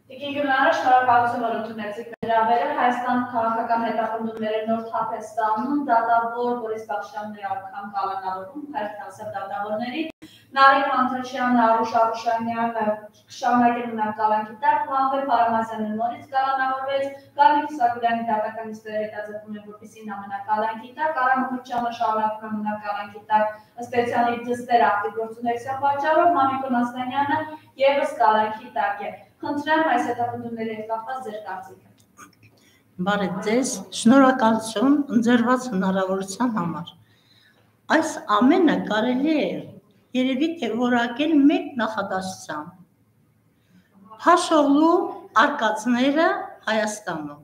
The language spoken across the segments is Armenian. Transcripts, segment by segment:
Տիկին Գյուլիանը շնորհակալություն որ ընդունեցիք վերաբերել Հայաստան քաղաքական հետապնդումների նոր թափ է ստանում դատավոր Բորիս Բախշյանների ակամ կալանավորում հայաստանցի դատավորների Նարեկ Մանթաշյանը Արուշ Արուշանյանը շարունակել մնալ կալանքի տակ Մամվել Փարամազյանը նորից կալանավորվեց Գարնիկ Իսագուլյանի դատական նիստերը հետաձգում են որպեսզի նա մնա կալանքի տակ Արամ Մուրճյանը շարունակում է մնալ կալանքի տակ ըստ էության իր դստեր ակտիվ գործունեության պատճառով Մամիկոն Ասլանյանը ևս կալանքի տակ է Խնդրեմ այս հետապնդումների հետ կապված ձեր կարծիքը։ Բարև ձեզ, շնորհակալություն ընձեռված հնարավորության համար։ Այս ամենը կարելի է երևի թե որակել մեկ նախադասությամբ։ Փաշօղլու արկածները Հայաստանում։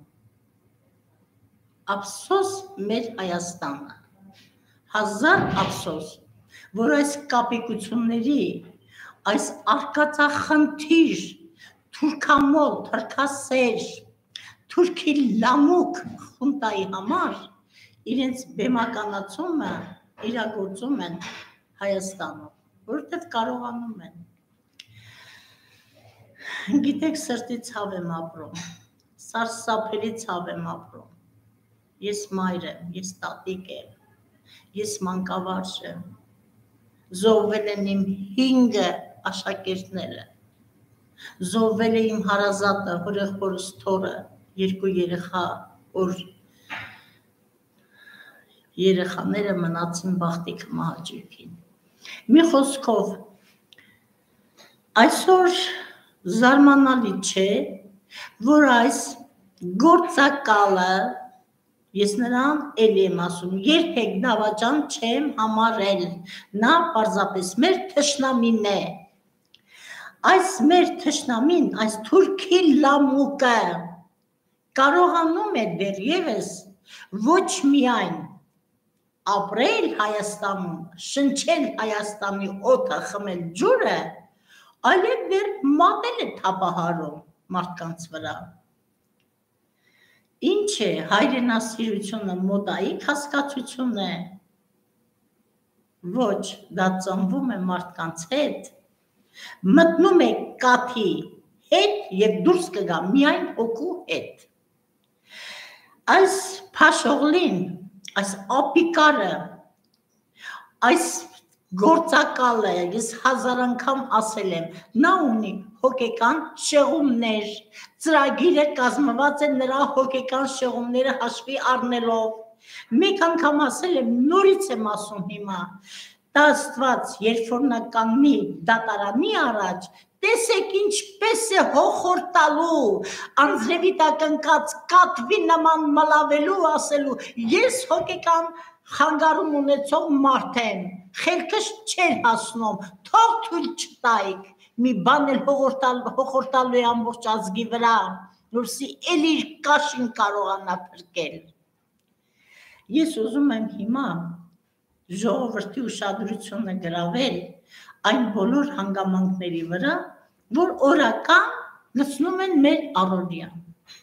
Ափսոս մեր Հայաստանը։ Հազար ափսոս, որ այս կապիկությունների, այս արկածախնդիր թուրքամոլ, թրքասեր, թուրքի լամուկ խունտայի համար իրենց բեմականացումը իրագործում են Հայաստանում, որովհետև կարողանում են։ Գիտեք, սրտի ցավ եմ ապրում, սարսափելի ցավ եմ ապրում։ Ես մայր եմ, ես տատիկ եմ, ես մանկավարժ եմ, զոհվել են իմ 5 աշակերտները, զոհվել է իմ հարազատը, հորեղբորս թորը, 2 երեխա, որ երեխաները մնացին բախտի կմահաճույքին։ Մի խոսքով, այսօր զարմանալի չէ, որ այս գործակալը, ես նրան էլի եմ ասում, երբեք դավաճան չեմ համարել, նա պարզապես մեր թշնամին է։ Այս մեր թշնամին, այս թուրքի լամուկը կարողանում է դեռևս ոչ միայն ապրել Հայաստանում, շնչել Հայաստանի օդը, խմել ջուրը, այլև դեռ մատել է թափահարում մարդկանց վրա։ Ինչ է հայրենասիրությունը մոդայիկ հասկացություն է։ Ոչ, դա ծնվում է մարդկանց հետ, մտնում է կաթի հետ և դուրս կգա միայն հոգու հետ։ Այս Փաշօղլին, այս ապիկարը, այս գործակալը, ես 1000 անգամ ասել եմ, նա ունի հոգեկան շեղումներ, ծրագիրը կազմված է նրա հոգեկան շեղումները հաշվի առնելով։ Մեկ անգամ ասել եմ, նորից եմ ասում հիմա, դա Աստված, երբ որ նա կանգնի դատարանի առաջ, տեսեք ինչպես է հոխորտալու, անձրևի տակ ընկած կատվի նման մլավելու, ասելու, ես հոգեկան խանգարում ունեցող մարդ եմ, խելքս չէր հասնում, թող թույլ չտայիք, մի բան էլ հոխորտալու է ամբողջ ազգի վրա, որպեսզի էլ իր կաշին կարողանա փրկել։ Ես ուզում եմ հիմա ժողովրդի ուշադրությունը գրավել այն բոլոր հանգամանքների վրա, որ օրական լցնում են մեր առօրյան։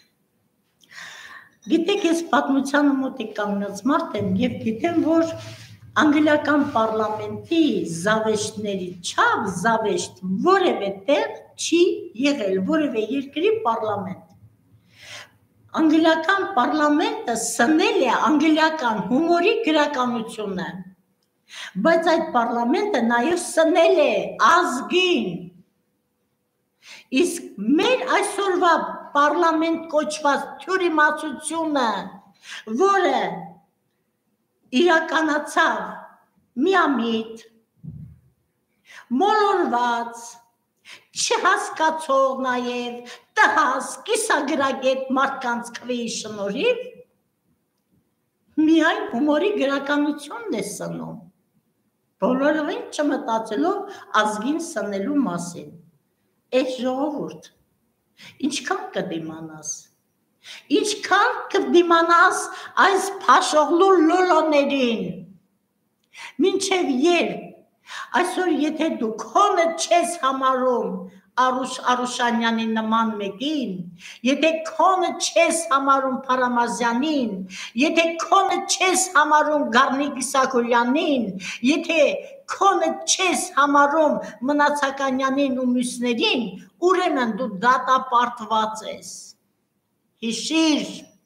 Գիտեք, ես պատմությանը մոտիկ կանգնած մարդ եմ և գիտեմ, որ անգլիական պարլամենտի զավեշտների չափ զավեշտ որևէ տեղ չի եղել, որևէ երկրի պարլամենտ։ Անգլիական պարլամենտը սնել է անգլիական հումորի գրականությունը, բայց այդ պարլամենտը նաև սնել է ազգին։ Իսկ մեր այսօրվա պարլամենտ կոչված թյուրիմացությունը, որը իրականացավ միամիտ, մոլորված, չհասկացող նաև տհաս, կիսագրագետ մարդկանց քվեի շնորհիվ, միայն հումորի գրականությունն է սնում, բոլորովին չմտածելով ազգին սնելու մասին։ Էս ժողովուրդ, ինչքան կդիմանաս, ինչքան կդիմանաս այս Փաշօղլու լոլոներին, մինչև երբ, այսօր եթե դու քոնը չես համարում Արուշ Արուշանյանի նման մեկին, եթե քոնը չես համարում Փարամազյանին, եթե քոնը չես համարում Գառնիկ Իսակոյանին, եթե քոնը չես համարում Մնացականյանին ու մյուսներին, ուրեմն դու դատապարտված ես։ Հիշիր,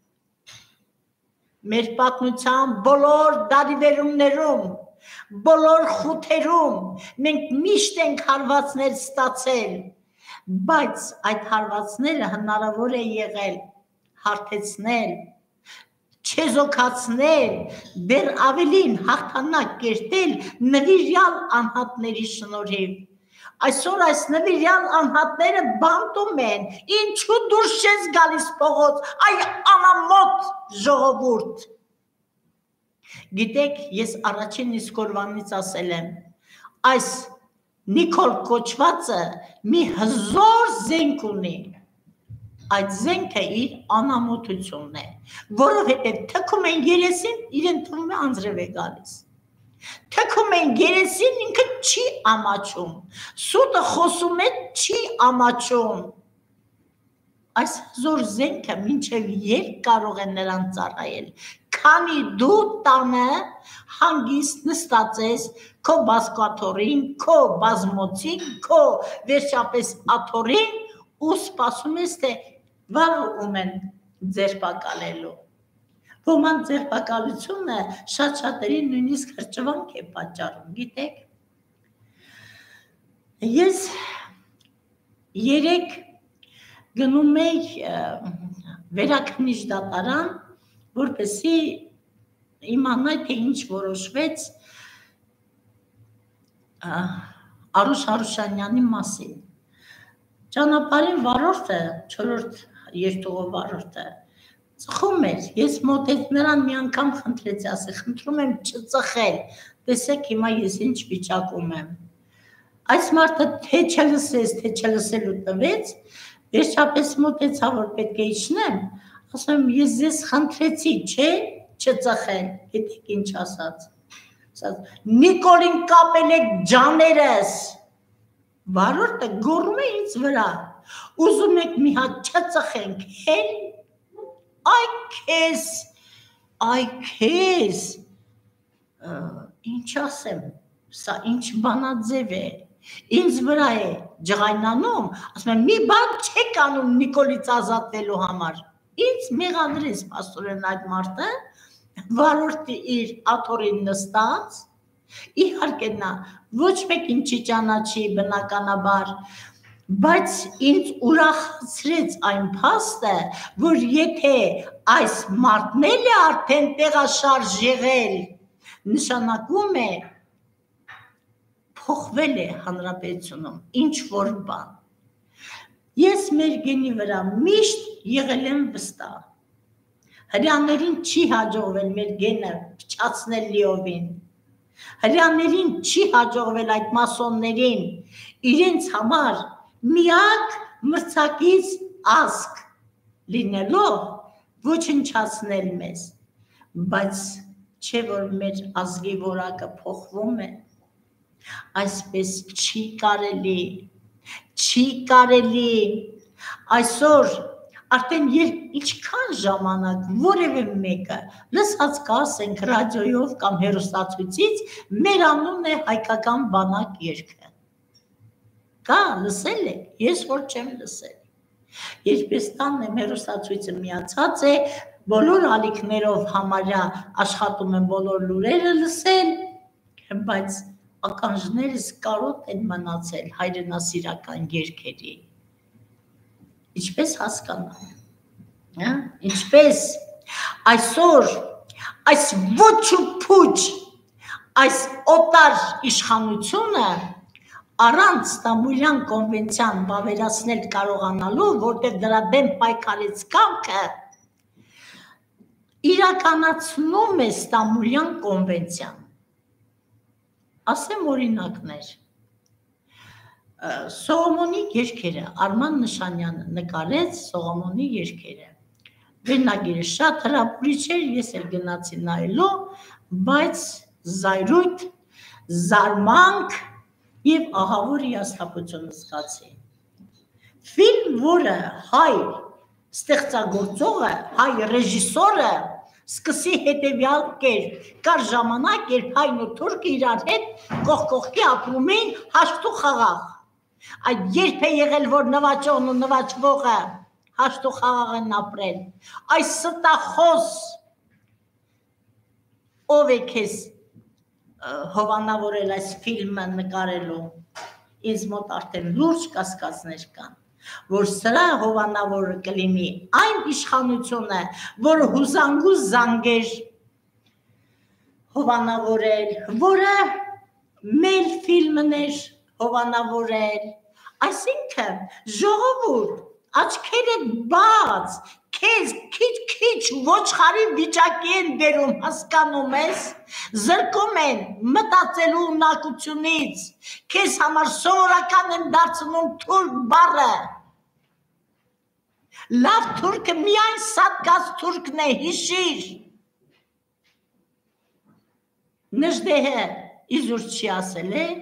մեր պատմության բոլոր դարիվերումներում, բոլոր խութերում մենք միշտ ենք հարվածներ ստացել, բայց այդ հարվածները հնարավոր է եղել հարթեցնել, չեզոքացնել, դեռ ավելին հաղթանակ կերտել նվիրյալ անհատների շնորհիվ։ Այսօր այս նվիրյալ անհատները բանտում են, ինչու դուրս չես գալիս փողոց, այ անամոթ ժողովուրդ։ Գիտեք, ես առաջին իսկ օրվանից ասել եմ, այս Նիկոլ կոչվածը մի հզոր զենք ունի, այդ զենքը իր անամոթությունն է, որովհետև թքում են երեսին, իրեն թվում է անձրև է գալիս, թքում են երեսին, ինքը չի ամաչում, սուտը խոսում է, չի ամաչում, այս հզոր զենքը մինչև երբ կարող է նրան ծառայել, քանի դու տանը հանգիստ նստած ես քո բազկաթոռին, քո բազմոցին, քո վերջապես աթոռին ու սպասում ես, թե վաղը ում են ձերբակալելու։ Ոմանց ձերբակալությունը շատ-շատերին նույնիսկ հրճվանք է պատճառում, գիտեք։ Ես երեկ գնում էի վերաքննիչ դատարան, որպեսզի իմանալ, թե ինչ որոշվեց Արուշ Արուշանյանի մասին։ Ճանապարհին վարորդը, 4-րդ երթուղով վարորդը, ծխում էր, ես մոտեց նրան մի անգամ խնդրեցի, ասի, խնդրում եմ չծխել, տեսեք հիմա ես ինչ վիճակում եմ։ Այս մարդը թե չլսեց, թե չլսելու տվեց, վերջապես մոտեցա, որ պետք է իջնեմ, ասում եմ, ես ձեզ խնդրեցի, չէ, չծխել, գիտեք ինչ ասաց։ Նիկոլին կապել եք ջաներս, վարորդը գոռում է ինձ վրա, ուզում եք մի հատ չծխենք, հել, այ քեզ, ինչ ասեմ, սա ինչ բանաձև է, ինձ վրա է ջղայնանում, ասում եմ, մի բան չեք անում Նիկոլից ազատվելու համար, ինձ մեղադրեց փաստորեն այդ մարդը, վարորդի իր աթոռին նստած, իհարկե նա ոչ մեկին չի ճանաչի բնականաբար, բայց ինձ ուրախացրեց այն փաստը, որ եթե այս մարդն էլ է արդեն տեղաշարժ եղել, նշանակում է փոխվել է հանրապետությունում ինչ որ բան։ Ես մեր գենի վրա միշտ եղել եմ վստահ։ Հրեաներին չի հաջողվել մեր գենը փչացնել լիովին։ Հրեաներին չի հաջողվել այդ մասոններին իրենց համար միակ մրցակից ազգ լինելով ոչնչացնել մեզ, բայց չէ որ մեր ազգի որակը փոխվում է, այսպես չի կարելի, այսօր արդեն ինչքան ժամանակ որևէ մեկը լսած կասենք ռադիոյով կամ հեռուստացույցից մեր անունն է հայկական բանակ երգը։ Կա, լսել եք, ես որ չեմ լսել։ Երբ տանն եմ հեռուստացույցը միացած է, բոլոր ալիքներով համարյա աշխատում եմ բոլոր լուրերը լսել, բայց ականջներս կարոտ են մնացել հայրենասիրական երգերի։ Ինչպես հասկանալ, ինչպես այսօր այս ոչ ու փուչ, այս օտար իշխանությունը առանց Ստամբուլյան կոնվենցիան վավերացնել կարողանալու, որտեղ դրա դեմ պայքարեց կամքը, իրականացնում է Ստամբուլյան կոնվենցիան։ Ասեմ օրինակներ։ Սողոմոնի երգերը, Արման Նշանյանը նկարեց Սողոմոնի երգերը։ Վերնագիրը շատ հրապուրիչ էր, ես էլ գնացի նայելու, բայց զայրույթ, զարմանք և ահավոր հիասթափություն զգացի։ Ֆիլմ, որը հայ ստեղծագործողը, հայ ռեժիսորը սկսի հետևյալ կերպ, կար ժամանակ, երբ հայն ու թուրքը իրար հետ կողքի ապրում էին հաշտ ու խաղաղ։ Այդ երբ է եղել, որ նվաճողն ու նվաճվողը հաշտ ու խաղաղ են ապրել։ Այս ստախոս ով է քեզ հովանավորել այս ֆիլմը նկարելու, ինձ մոտ արդեն լուրջ կասկածներ կան, որ սրա հովանավորը կլինի այն իշխանությունը, որը հուզանգուզ զանգեր հովանավորել, որը մեր ֆիլմներ հովանավորել, այսինքն ժողովուրդ, աչքերդ բաց, քեզ քիչ ոչխարի վիճակի են բերում, հասկանում ես, զրկում են մտածելու ունակությունից, քեզ համար սովորական են դարձնում թուրք բառը, լավ թուրքը միայն սատկած թուրքն է, հիշիր, նժդեհը իզուր չի ասել է,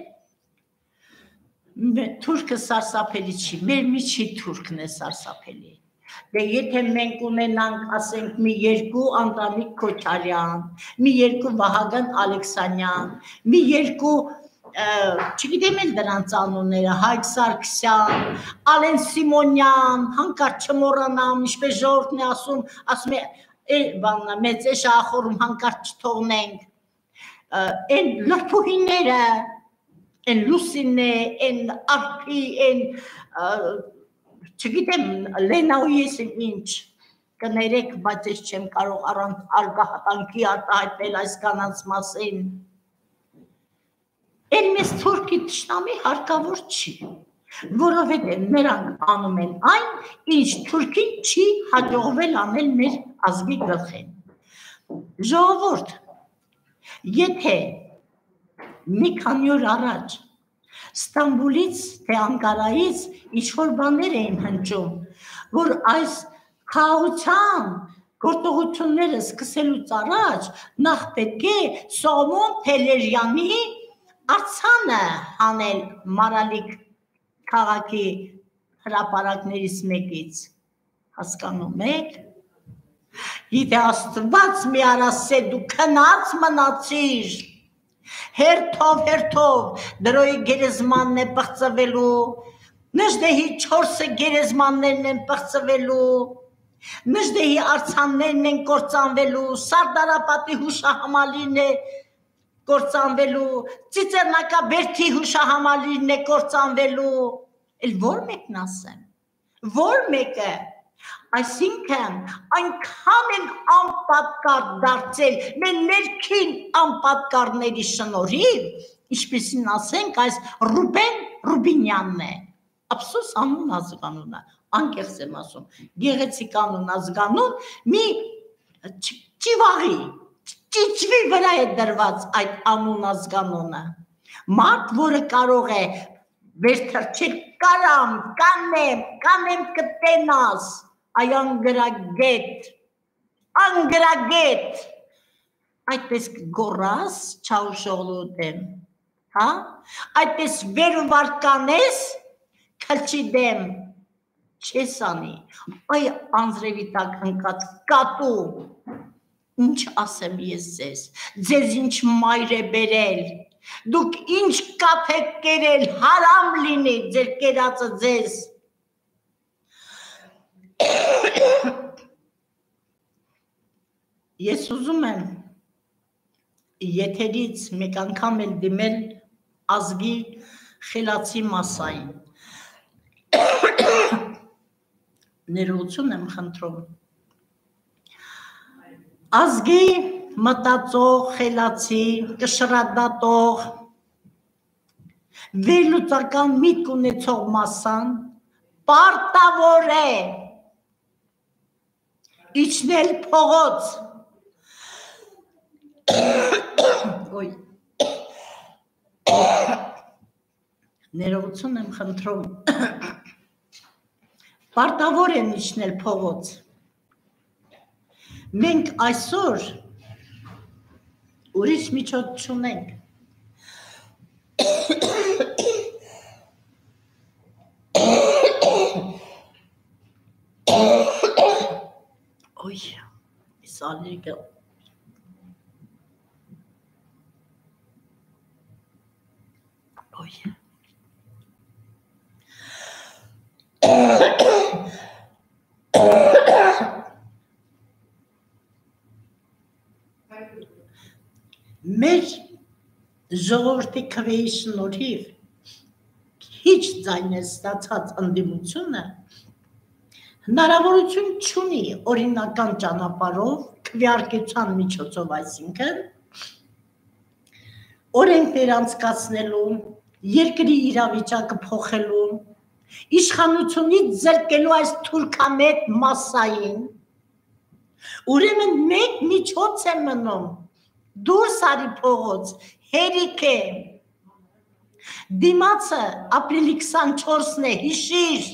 թուրքը սարսափելի չի, մեր միջի թուրքն է սարսափելի, դե եթե մենք ունենանք, ասենք մի երկու Անդրանիկ Քոչարյան, մի երկու Վահագն Ալեքսանյան, մի երկու, չգիտեմ էլ դրանց անունները, Հայկ Սարգսյան, Ալեն Սիմոնյան, հանկարծ չմոռանամ, ինչպես ժողովուրդն է ասում է, մեծ է շախորում հանկարծ չթողնենք, են լրփուհիները, են Լուսինե, են Արփի, են չգիտեմ Լենայի ես ինչ կներեք, բայց ես չեմ կարող առանց արգահատանքի արտահայտել այս կանանց մասին։ Են մեզ թուրքի թշնամի հարկավոր չի, որովհետև նրանք անում են այն, ինչ թուրքին չի հաջողվել անել մեր ազգի գլխին։ Ժողովուրդ, եթե մի քանի օր առաջ Ստամբուլից թե Անկարայից ինչ-որ բաներ էին հնչում, որ այս խաղաղության գործողությունները սկսելուց առաջ նախ պետք է Սողոմոն Փելերյանի արձանը հանել Մարալիկ քաղաքի հրապարակներից մեկից, հասկանում եք, գիտե Աստված մի արասե դու քնած մնացիր, հերթով դրոյի գերեզմանն է պղծվելու, նժդեհի 4 գերեզմաններն են պղծվելու, նժդեհի արձաններն են կործանվելու, Սարդարապատի հուշահամալիրն է կործանվելու, Ծիծեռնակաբերդի հուշահամալիրն է կործանվելու, էլ որ մեկն ասեմ, որ մեկը, այսինքն այնքան են անպատկար դարձել մեր ներքին անպատկարների շնորհիվ, ինչպեսին ասենք այս Ռուբեն Ռուբինյանն է, ափսոս անուն ազգանունը, անկեղծ եմ ասում, գեղեցիկ անուն ազգանուն, մի ճիվաղի, ճիճվի վրա է դրված այդ անուն ազգանունը, մարդ, որը կարող է վերթրջել կարամ, կանեմ կտենաս, այ անգրագետ, այդպես գորաս չաուշողլու դեմ, այդպես վեր ու վարկանես, քլչի դեմ, չես անի, այ անձրևի տակ ընկած կատու, ինչ ասեմ ես ձեզ ինչ մայր է բերել, դուք ինչ կաթ եք կերել, հարամ լինի ձեր կերածը ձեզ, ես ուզում եմ եթերից մեկ անգամ էլ դիմել ազգի խելացի մասային, ներողություն եմ խնդրում, ազգի մտածող, խելացի, կշռադատող, վերլուծական միտք ունեցող մասան պարտավոր է իջնել փողոց, ներողություն եմ խնդրում, պարտավոր են իջնել փողոց, մենք այսօր ուրիշ միջոց չունենք, Ой, սալիկը Ой. Մեր ժողովրդի քվեի շնորհիվ քիչ ձայներ ստացած ընդդիմությունը հնարավորություն չունի օրինական ճանապարհով քվեարկության միջոցով, այսինքն օրենքներ անցկացնելու, երկրի իրավիճակը փոխելու, իշխանությունից զրկելու այս թուրքամետ մասային, ուրեմն մեկ միջոց է մնում, դուրս արի փողոց, հերիք է, դիմացը ապրիլի 24-ն է, հիշիր,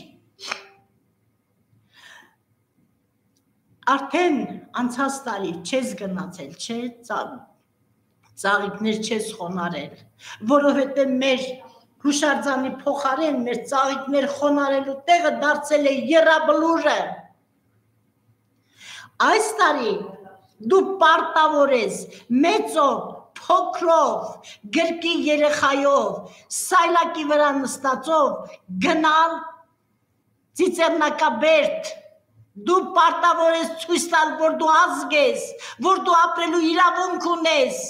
արդեն անցած տարի չես գնացել, չէ, ծաղիկներ չես խոնարել, որովհետև մեր հուշարձանի փոխարեն մեր ծաղիկներ խոնարելու տեղը դարձել է եռաբլուրը։ Այս տարի դու պարտավոր ես մեծով, փոքրով, գրկի երեխայով, սայլակի վրա նստածով գնալ Ծիծեռնակաբերդ, դու պարտավոր ես ցույց տալ, որ դու ազգ ես, որ դու ապրելու իրավունք ունես։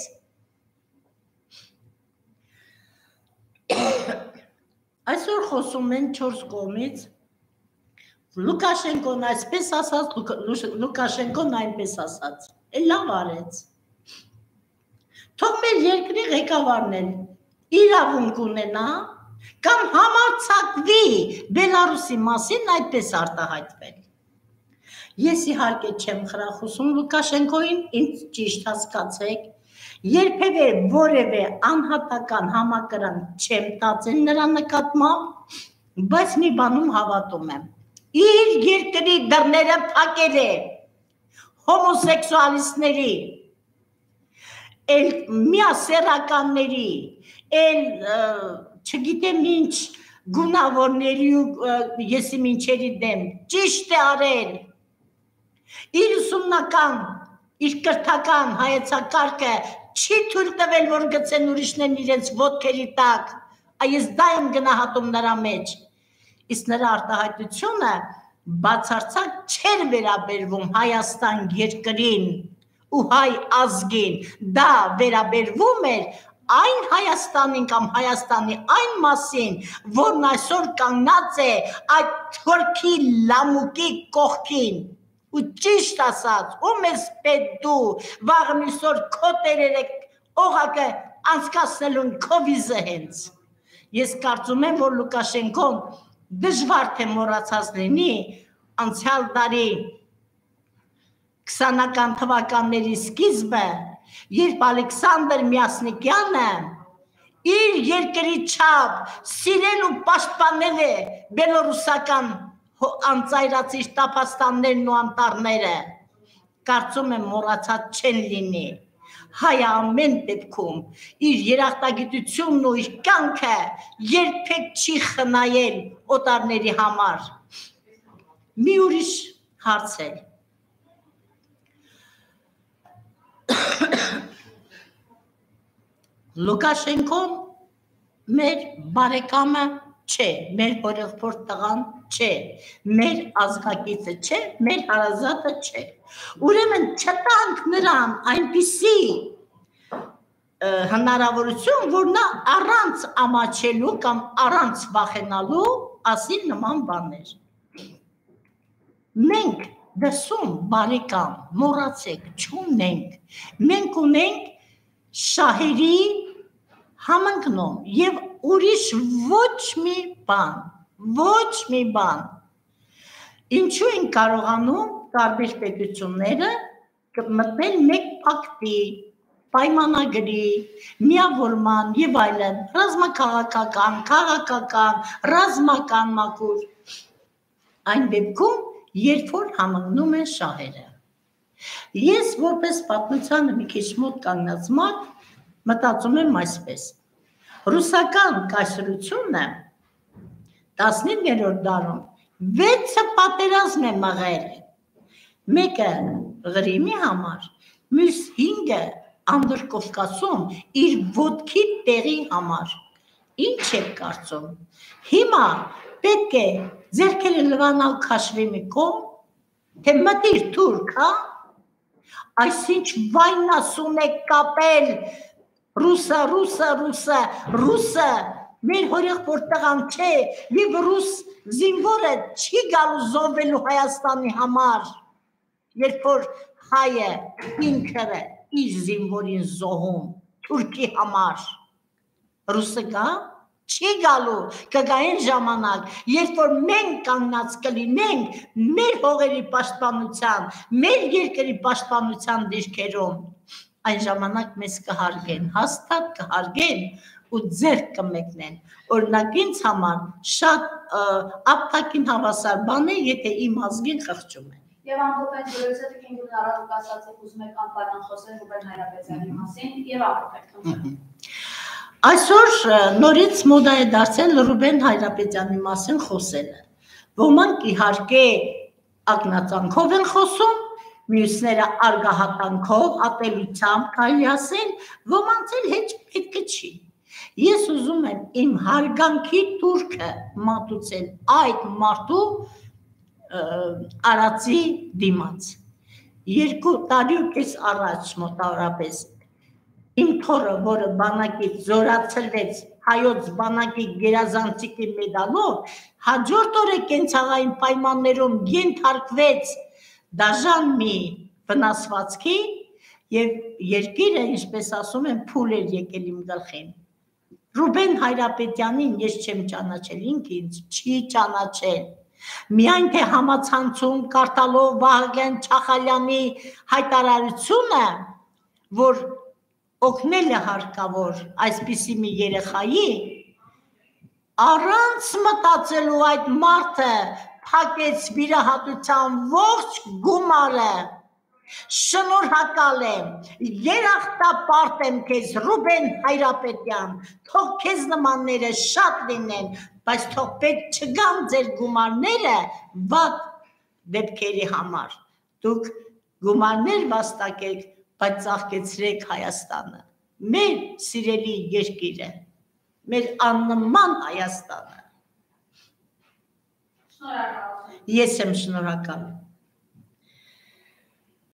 Այսօր խոսում են 4 կողմից, Լուկաշենկոն այսպես ասաց, Լուկաշենկոն այնպես ասաց, լավ արեց։ Թող մեր երկրի ղեկավարն էլ իրավունք ունենա, կամ համարձակվի Բելարուսի մասին այդպես արտահայտվել։ Ես իհարկե չեմ խրախուսում Լուկաշենկոին, ինձ ճիշտ հասկացեք, երբևէ որևէ անհատական համակրանք չեմ տածել նրա նկատմամբ, բայց մի բանում հավատում եմ։ Իր երկրի դռները փակել է հոմոսեքսուալիստների, միասեռականների, չգիտեմ ինչ գունավորների ու եսիմինչերի դեմ, ճիշտ է արել, իր ուսումնական, իր կրթական հայեցակարգը չի թույլ տվել, որ գցեն ուրիշներն իրենց ոտքերի տակ, այս դա եմ գնահատում նրա մեջ, իսկ նրա արտահայտությունը բացարձակ չէր վերաբերվում Հայաստան երկրին ու հայ ազգին, դա վերաբերվում էր այն Հայաստանին կամ Հայաստանի այն մասին, որն այսօր կանգնած է այդ թուրքի լամուկի կողքին, ու ճիշտ ասած, ում ես պետք դու, վաղը միսօր քո տերերը օղակը անցկացնելուն քո վիզը հենց։ Ես կարծում եմ, որ Լուկաշենկոն դժվար թե մոռացած լինի անցյալ տարի 20-ական թվականների սկիզբը, երբ Ալեքսանդր Մյասնիկյանը իր երկրի չափ սիրել ու պաշտպանել է բելորուսական անծայրացիր տափաստաններն ու անտառները, կարծում եմ մոռացած չեն լինի, հայը ամեն դեպքում իր երախտագիտությունն ու իր կյանքը երբեք չի խնայել օտարների համար։ Մի ուրիշ հարց է։ Լուկաշենկոն մեր բարեկամը չէ, մեր հորեղբորդ տղան չէ, մեր ազգակիցը չէ, մեր հարազատը չէ։ Ուրեմն չտանք նրան այնպիսի հնարավորություն, որ նա առանց ամաչելու կամ առանց վախենալու ասի նման բաներ։ Մենք դրսում բարեկամ, մոռացեք, չունենք, մենք ունենք շահերի համընկնում և ուրիշ ոչ մի բան, ինչու են կարողանում տարբեր պետությունները մտնել մեկ պակտի, պայմանագրի, միավորման և այլն, ռազմաքաղաքական, քաղաքական, ռազմական մակուր, այն դեպքում, երբ որ համընկնում են շահերը։ Ես որպես պատմությանը մի քիչ մոտ կանգնած մարդ մտածում եմ այսպես. Ռուսական կայսրությունը 15-րդ դարում 6 պատերազմ է մղել։ Մեկը Ղրիմի համար, մյուս 5-ը Անդրկովկասում իր ոտքի տեղի համար։ Ինչ եք կարծում։ Հիմա պետք է ձեռքերը լվանալ քաշվի մի կողմ, թե մտիր թուրք, հա։ Այսինչ վայնասուն եք կապել ռուսը մեր հորեղբոր տղան չէ եւ ռուս զինվորը չի գալու զոհվելու Հայաստանի համար, երբ որ հայը ինքը իր զինվորին զոհում թուրքի համար, ռուսը գա չի գալու, կգա այն ժամանակ, երբ որ մենք կանգնած կլինենք մեր հողերի պաշտպանության, մեր երկրի պաշտպանության դիրքերում, այն ժամանակ մեզ կհարգեն, հաստատ կհարգեն ու ձեռք կմեկնեն։ Օրինակ ինձ համար շատ ապտակին հավասար բան է, եթե իմ ազգին խղճում են։ Եվ ամփոփենք զրույցը Քինգուն Արարուկ ասացեք ուզում եք անպայման խոսել Ռուբեն Հայրապետյանի մասին եւ ամփոփենք։ Այսօր նորից մոդա է դարձել Ռուբեն Հայրապետյանի մասին խոսելը։ Ոմանք իհարկե ակնածանքով են խոսում, մյուսները արգահատանքով, ատելությամբ կարելի ասել, ոմանց էլ հեչ պետք չի։ Ես ուզում եմ իմ հարգանքի թուրքը մատուցել այդ մարդու արածի դիմաց։ 2 տարի ու կես առաջ մոտավորապես իմ թորը, որը բանակից զորացրվեց հայոց բանակի գերազանցիկի մեդալով, հաջորդ օրը կենցաղային պայմաններում ենթարկվեց դաժան մի վնասվածքի եւ երկիրը, ինչպես ասում են, փուլ էր եկել իմ գլխին։ Ռուբեն Հայրապետյանին ես չեմ ճանաչել, ինքը ինձ չի ճանաչել։ Միայն թե համացանցում կարդալով Վահագն Չախալյանի հայտարարությունը, որ օգնել է հարկավոր այսպիսի մի երեխայի, առանց մտածելու այդ մարդը փակեց վիրահատության ողջ գումարը։ Շնորհակալ եմ, երախտապարտ եմ քեզ Ռուբեն Հայրապետյան, թող քեզ նմանները շատ լինեն, բայց թող պետք չգան ձեր գումարները վատ դեպքերի համար։ Դուք գումարներ վաստակեք, բայց ծաղկեցրեք Հայաստանը, մեր սիրելի երկիրը, մեր աննման Հայաստանը։ Շնորհակալ եմ։ Ես եմ շնորհակալ։